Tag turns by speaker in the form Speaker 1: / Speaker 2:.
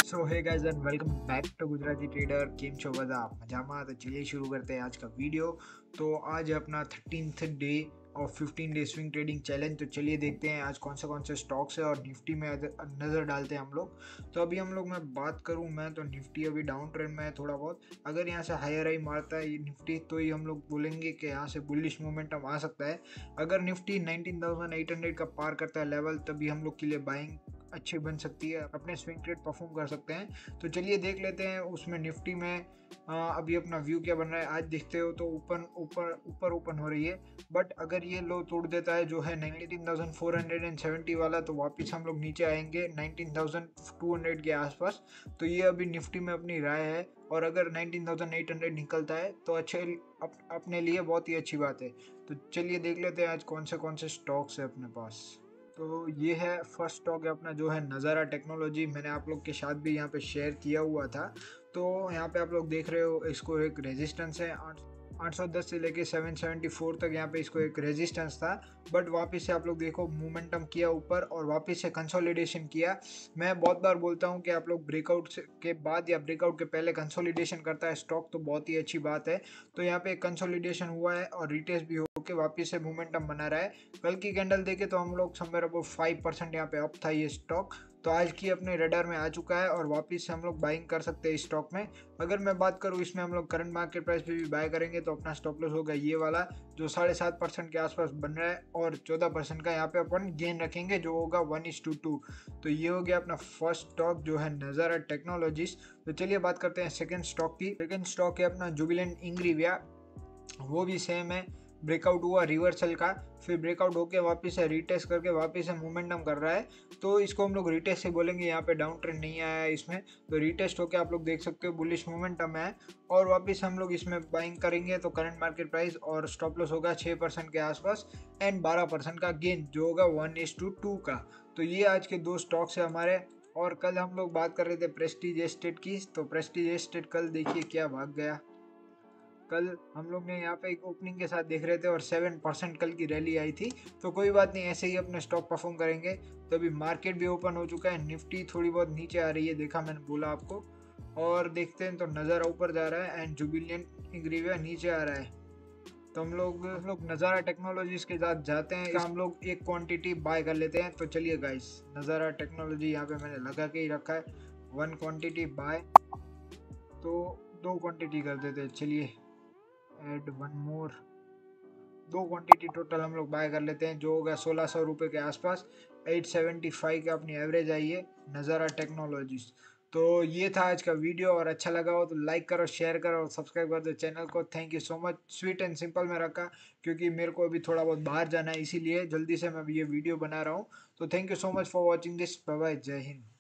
Speaker 1: So hey guys and welcome back to Gujarati trader. केम छो બધા મજામાં? तो चलिए शुरू करते हैं आज का वीडियो। तो आज है अपना 13th डे और 15 डे स्विंग ट्रेडिंग चैलेंज। तो चलिए देखते हैं आज कौन से स्टॉक्स है और निफ्टी में नज़र डालते हैं हम लोग। तो अभी हम लोग मैं बात करूं मैं तो निफ्टी अभी डाउन ट्रेंड में है थोड़ा बहुत। अगर यहाँ से हायर हाई मारता है ये निफ्टी तो ही हम लोग बोलेंगे कि यहाँ से बुलिश मोमेंटम आ सकता है। अगर निफ्टी 19,800 का पार करता है लेवल तभी हम लोग के लिए बाइंग अच्छी बन सकती है, अपने स्विंग ट्रेड परफॉर्म कर सकते हैं। तो चलिए देख लेते हैं उसमें निफ्टी में अभी अपना व्यू क्या बन रहा है। आज देखते हो तो ऊपर ओपन हो रही है, बट अगर ये लो तोड़ देता है जो है 19,470 वाला तो वापस हम लोग नीचे आएंगे 19,200 के आसपास। तो ये अभी निफ्टी में अपनी राय है, और अगर 19,800 निकलता है तो अच्छे अपने लिए बहुत ही अच्छी बात है। तो चलिए देख लेते हैं आज कौन से स्टॉक्स है अपने पास। तो ये है फर्स्ट स्टॉक है अपना जो है नज़ारा टेक्नोलॉजी। मैंने आप लोग के साथ भी यहाँ पे शेयर किया हुआ था। तो यहाँ पे आप लोग देख रहे हो इसको एक रेजिस्टेंस है 810 से लेके 774 तक। यहाँ पे इसको एक रेजिस्टेंस था, बट वापस से आप लोग देखो मोमेंटम किया ऊपर और वापस से कंसोलिडेशन किया। मैं बहुत बार बोलता हूँ कि आप लोग ब्रेकआउट के बाद या ब्रेकआउट के पहले कंसोलिडेशन करता है स्टॉक तो बहुत ही अच्छी बात है। तो यहाँ पे कंसोलिडेशन हुआ है और रिटेस्ट भी होके वापस से मोमेंटम बना रहा है। कल की कैंडल देखे तो हम लोग समवेयर अबाउट 5% यहाँ पे अप था ये स्टॉक। तो आज की अपने रडार में आ चुका है और वापस से हम लोग बाइंग कर सकते हैं इस स्टॉक में। अगर मैं बात करूँ इसमें हम लोग करंट मार्केट प्राइस पे भी बाय करेंगे तो अपना स्टॉप लॉस होगा ये वाला जो 7.5% के आसपास बन रहा है, और 14% का यहाँ पे अपन गेन रखेंगे जो होगा 1:2। तो ये हो गया अपना फर्स्ट स्टॉक जो है नज़ारा टेक्नोलॉजीज। तो चलिए बात करते हैं सेकेंड स्टॉक की। सेकेंड स्टॉक है अपना जुबिलेंट इंग्रेविया। वो भी सेम है, ब्रेकआउट हुआ रिवर्सल का, फिर ब्रेकआउट होके वापस से रीटेस्ट करके वापस से मोमेंटम कर रहा है। तो इसको हम लोग रीटेस्ट से बोलेंगे, यहाँ पे डाउन ट्रेंड नहीं आया है इसमें। तो रीटेस्ट होके आप लोग देख सकते हो बुलिश मोमेंटम है, और वापस हम लोग इसमें बाइंग करेंगे तो करंट मार्केट प्राइस और स्टॉप लॉस होगा 6% के आसपास एंड 12% का गेन जो होगा 1:2 का। तो ये आज के दो स्टॉक्स है हमारे। और कल हम लोग बात कर रहे थे प्रेस्टीज एस्टेट की, तो प्रेस्टीज एस्टेट कल देखिए क्या भाग गया। कल हम लोग ने यहाँ पे एक ओपनिंग के साथ देख रहे थे और 7% कल की रैली आई थी। तो कोई बात नहीं, ऐसे ही अपने स्टॉक परफॉर्म करेंगे। तो अभी मार्केट भी ओपन हो चुका है, निफ्टी थोड़ी बहुत नीचे आ रही है, देखा मैंने बोला आपको। और देखते हैं तो नज़ारा ऊपर जा रहा है एंड जुबिलियंट इंग्रेविया नीचे आ रहा है। तो हम लोग नज़ारा टेक्नोलॉजीज के साथ जाते हैं, हम लोग एक क्वांटिटी बाय कर लेते हैं। तो चलिए गाइस, नज़ारा टेक्नोलॉजी यहाँ पे मैंने लगा के ही रखा है, 1 क्वांटिटी बाय। तो 2 क्वांटिटी कर देते हैं, चलिए एड 1 मोर। 2 क्वांटिटी टोटल हम लोग बाय कर लेते हैं जो होगा 1600 रुपये के आसपास। 875 का अपनी एवरेज आई है नज़ारा टेक्नोलॉजीज। तो ये था आज का वीडियो, और अच्छा लगा हो तो लाइक करो, शेयर करो और सब्सक्राइब कर दो चैनल को। Thank you so much. Sweet and simple में रखा क्योंकि मेरे को अभी थोड़ा बहुत बाहर जाना है, इसीलिए जल्दी से मैं ये वीडियो बना रहा हूँ। तो thank you so much for watching this. Bye bye, जय हिंद।